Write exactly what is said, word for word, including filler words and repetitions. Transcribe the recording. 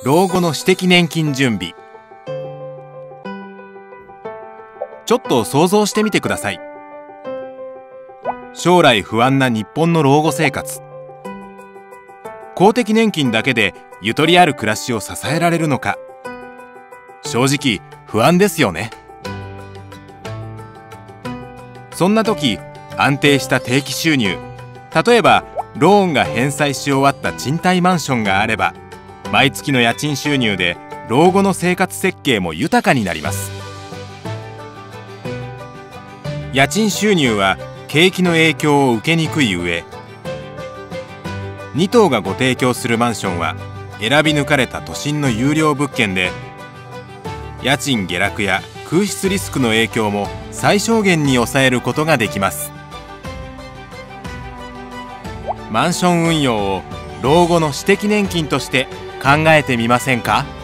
老後の私的年金準備。ちょっと想像してみてください。将来不安な日本の老後生活。公的年金だけでゆとりある暮らしを支えられるのか、正直不安ですよね。そんな時、安定した定期収入、例えばローンが返済し終わった賃貸マンションがあれば、毎月の家賃収入で老後の生活設計も豊かになります。家賃収入は景気の影響を受けにくい上、に棟がご提供するマンションは選び抜かれた都心の優良物件で、家賃下落や空室リスクの影響も最小限に抑えることができます。マンション運用を老後の私的年金として考えてみませんか？